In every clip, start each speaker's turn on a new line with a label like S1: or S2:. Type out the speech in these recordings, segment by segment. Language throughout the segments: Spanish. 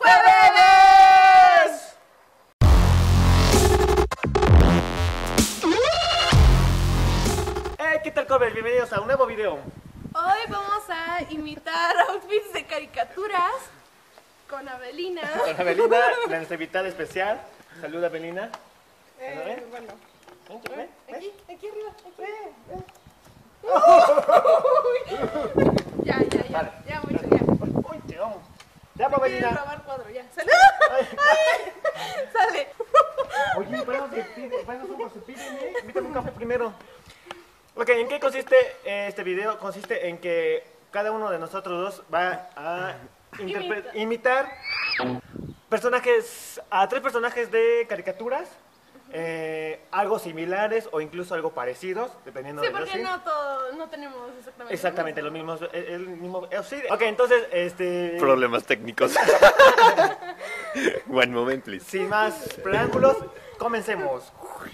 S1: ¡Jueves! ¿Qué tal, covers? Bienvenidos a un nuevo video.
S2: Hoy vamos a imitar outfits de caricaturas con Abelina.
S1: Con Abelina, nuestra invitada especial. Saluda, Abelina.
S2: Bueno,
S1: Ven.
S2: aquí arriba, aquí.
S1: Vale.
S2: Ya, mucho, ya.
S1: Uy, te amo. Ya,
S2: Me quieren
S1: Abelina.
S2: robar cuadro, ya. ¡Sale!
S1: Ay.
S2: ¡Sale!
S1: Oye, bueno, pídeme. Invítame un café primero. Ok, ¿en qué consiste este video? Consiste en que cada uno de nosotros dos va a imitar personajes, a 3 personajes de caricaturas, algo similares o incluso algo parecidos, dependiendo
S2: Sí,
S1: de
S2: porque no tenemos
S1: exactamente los mismos, el mismo, sí. Ok, entonces,
S3: Problemas técnicos. One moment, please.
S1: sin más preámbulos, comencemos.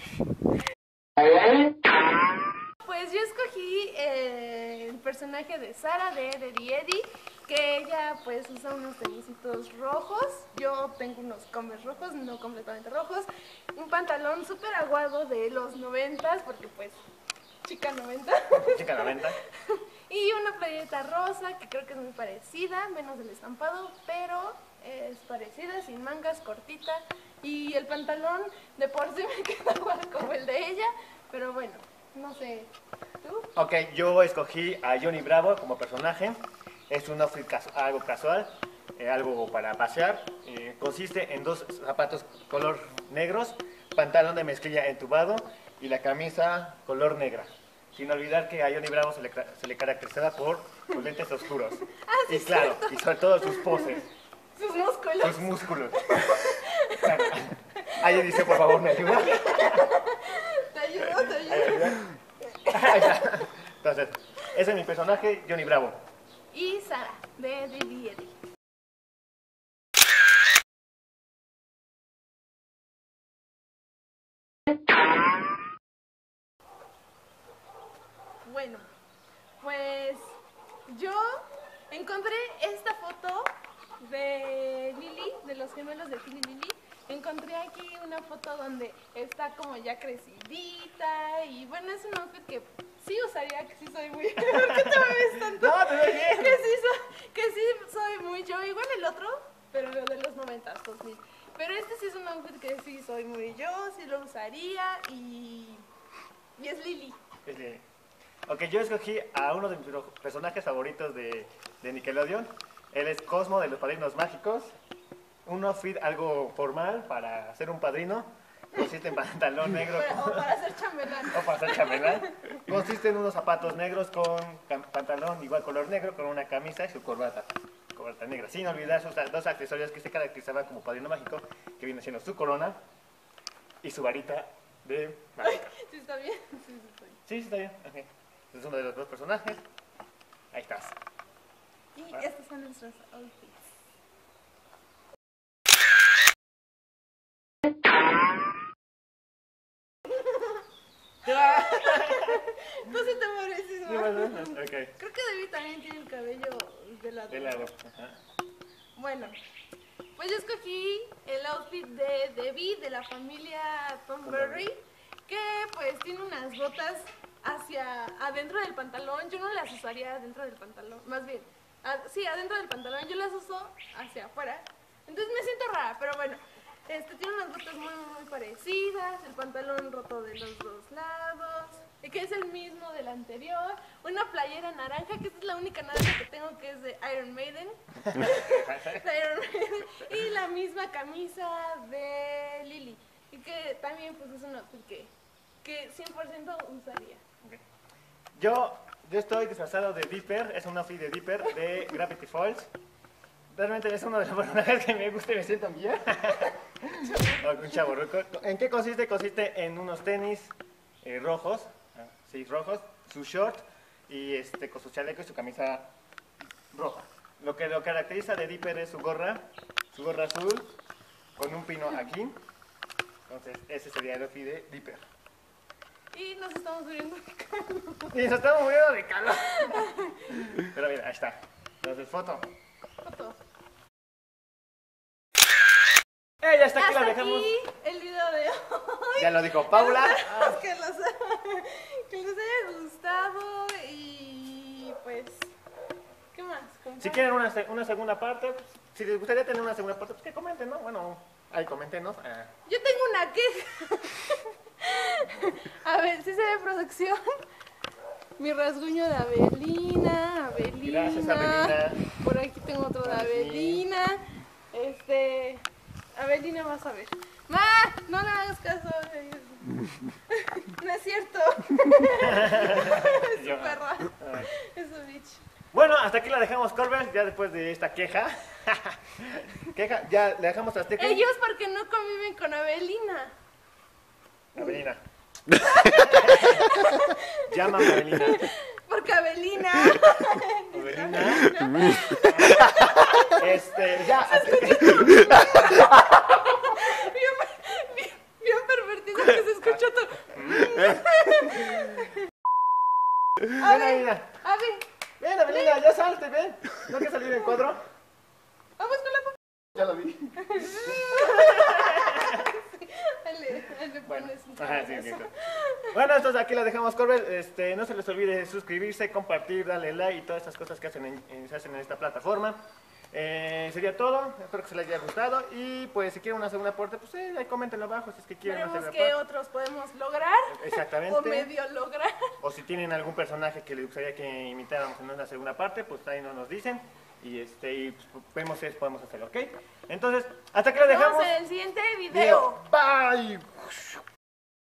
S2: Pues yo escogí el personaje de Sara de Eddie, que ella pues usa unos tenisitos rojos, yo tengo unos Converse rojos, no completamente rojos, un pantalón súper aguado de los 90s, porque pues chica 90,
S1: Chica 90.
S2: y una playeta rosa que creo que es muy parecida, menos el estampado, pero es parecida, sin mangas, cortita, y el pantalón de por sí me queda igual como el de ella, pero bueno, no sé, ¿tú?
S1: Ok, yo escogí a Johnny Bravo como personaje. Es un outfit algo casual, algo para pasear. Consiste en 2 zapatos color negros, pantalón de mezclilla entubado y la camisa color negra. Sin olvidar que a Johnny Bravo se le caracterizaba por sus lentes oscuros.
S2: Sí,
S1: Y claro, y sobre todo sus poses,
S2: Sus músculos.
S1: sus músculos. Alguien dice, por favor, me ayuda.
S2: Te ayudo.
S1: Ahí está. Entonces, ese es mi personaje, Johnny Bravo.
S2: Y Sara, de Eddie. Bueno, pues yo encontré esta foto de Lily, de los gemelos de Phil y Lily. Encontré aquí una foto donde está como ya crecidita y bueno, es un outfit que sí usaría, que sí soy muy... ¿Por qué te ves tanto?
S1: No, te ves bien.
S2: Que sí soy muy yo, igual el otro, pero de los 90, 2000. Pero este sí es un outfit que sí soy muy yo, sí lo usaría y es Lily.
S1: Ok, yo escogí a uno de mis personajes favoritos de Nickelodeon. Él es Cosmo de los Padrinos Mágicos. Un outfit algo formal para ser un padrino. Consiste en pantalón negro.
S2: O para ser chambelán.
S1: O para ser chambelán. Consiste en unos zapatos negros con pantalón igual color negro, con una camisa y su corbata negra. Sin olvidar sus 2 accesorios que se caracterizaban como padrino mágico, que viene siendo su corona y su varita de mágica.
S2: ¿Sí está bien? Sí, está bien.
S1: Sí, está bien. Okay. Es uno de los 2 personajes. Ahí estás.
S2: Y estos son nuestros outfits. Tú sí te pareces más.
S1: Ok.
S2: Creo que Debbie también tiene el cabello de lado.
S1: De lado. Ajá.
S2: Bueno, pues yo escogí el outfit de Debbie de la familia Thornberry, que pues tiene unas botas hacia adentro del pantalón. Yo no las usaría adentro del pantalón, más bien, sí, adentro del pantalón, yo las uso hacia afuera. Entonces me siento rara, pero bueno, tiene unas botas muy parecidas, el pantalón roto de los 2 lados, que es el mismo del anterior, una playera naranja, que esta es la única naranja que tengo, que es de Iron Maiden, y la misma camisa de Lily, y que también pues es un outfit que 100% usaría.
S1: Okay. Yo estoy disfrazado de Dipper, es un outfit de Dipper de Gravity Falls. Realmente es uno de los personajes que me gusta y me siento bien. Un chavo roco. ¿En qué consiste? Consiste en unos tenis rojos, sí, rojos, su short y con su chaleco y su camisa roja. Lo que lo caracteriza de Dipper es su gorra azul con un pino aquí. Entonces ese sería el outfit de Dipper.
S2: Y nos estamos muriendo de calor.
S1: Y nos estamos muriendo de calor. Pero mira, ahí está. Entonces, foto.
S2: Foto.
S1: Ya hasta aquí la
S2: Hasta
S1: dejamos.
S2: aquí el video de hoy.
S1: Ya lo dijo Paula.
S2: Esperamos que les haya gustado y pues, ¿qué más?
S1: Si quieren una segunda parte, pues, si les gustaría tener una segunda parte, pues que comenten, ¿no? Bueno, ahí coméntenos.
S2: Yo tengo una queja. A ver, si se ve producción. Mi rasguño de Avelina.
S1: Gracias, Avelina.
S2: Por aquí tengo otro de Avelina. Avelina, vas a ver. ¡Ma! No le hagas caso. No es cierto. Es su perra. Es su bitch.
S1: Bueno, hasta aquí la dejamos, Corbel, ya después de esta queja. Ya le dejamos hasta aquí.
S2: Ellos porque no conviven con Avelina.
S1: Avelina. Llámame, Avelina.
S2: Porque Avelina.
S1: Avelina. Ya.
S2: Bien pervertido que se escuchó todo.
S1: Ven, Avelina.
S2: A ver,
S1: Ven, Avelina, ya salte, ven. ¿No hay que salir en cuadro?
S2: vamos con la
S1: Ya lo vi.
S2: le pones un
S1: Ajá, sí,
S2: cabezazo.
S1: sí. Bueno, entonces aquí la dejamos, Corbel. No se les olvide suscribirse, compartir, darle like y todas estas cosas que se hacen en esta plataforma. Sería todo, espero que se les haya gustado y pues si quieren una segunda parte, pues ahí coméntenlo abajo si es que quieren una
S2: Veremos
S1: segunda
S2: qué
S1: parte.
S2: otros podemos lograr
S1: Exactamente.
S2: o medio lograr.
S1: O si tienen algún personaje que les gustaría que imitáramos en una segunda parte, pues ahí nos dicen y pues, vemos si podemos hacerlo, ¿ok? Entonces, hasta aquí lo
S2: Nos
S1: dejamos.
S2: vemos en el siguiente video.
S1: Bye.